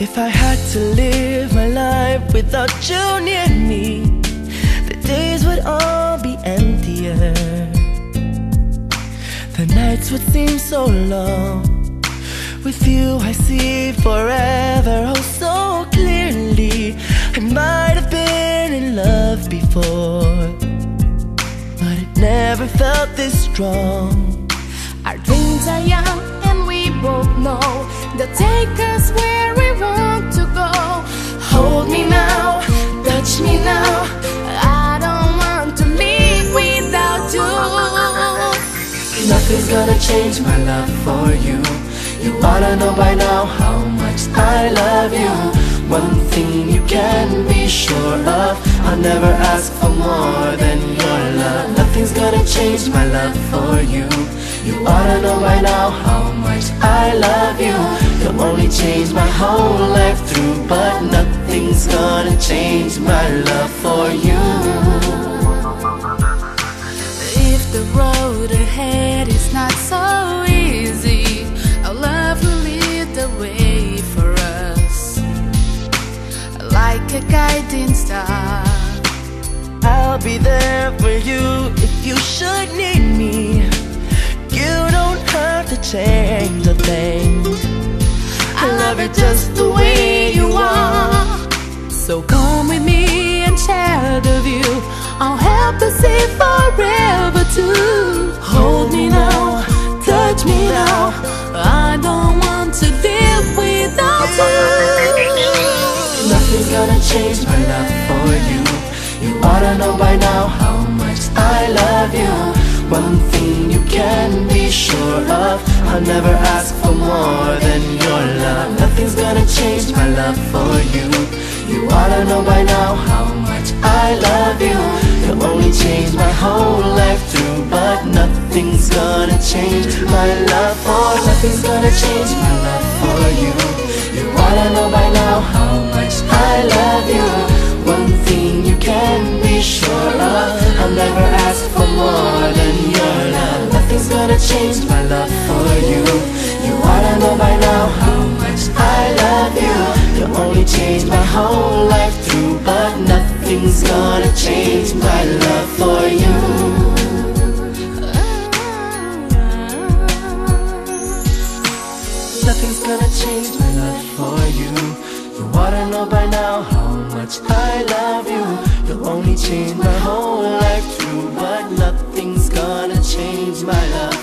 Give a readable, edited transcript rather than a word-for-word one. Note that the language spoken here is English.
If I had to live my life without you near me, the days would all be emptier. The nights would seem so long. With you I see forever, oh so clearly. I might have been in love before, but it never felt this strong. Our dreams are young and we both know they'll take us where we want to go. Hold me now, touch me now, I don't want to live without you. Nothing's gonna change my love for you. You oughta know by now how much I love you. One thing you can be sure of, I'll never ask for more than your love. Nothing's gonna change my love for you. You oughta know by now how much I love you. You'll only change my whole life through, but nothing's gonna change my love for you. If the road ahead is not so easy, our love will lead the way for us, like a guiding star. I'll be there for you if you should need me. You don't have to change a thing. I love you just the way you are. So come with me and share the view. I'll help us see forever too. Hold me now, touch me now, I don't want to live without you. Nothing's gonna change my love for you. You oughta know by now how much I love you. One thing you can be sure of, I'll never ask for more than your love. Nothing's gonna change my love for you. You oughta know by now how much I love you. You'll only change my whole life through, but nothing's gonna change my love for. Nothing's gonna change my love for you. You oughta know by now how much I love you. One thing you can be sure of, I'll never ask for more than your love. Nothing's gonna change my love for you. You oughta know by now how much I love you. You'll only change my whole life through, but nothing's gonna change my love for you. Nothing's gonna change my love for you. You oughta know by now how much I love you. You'll only change my whole life through, but nothing's gonna change my love.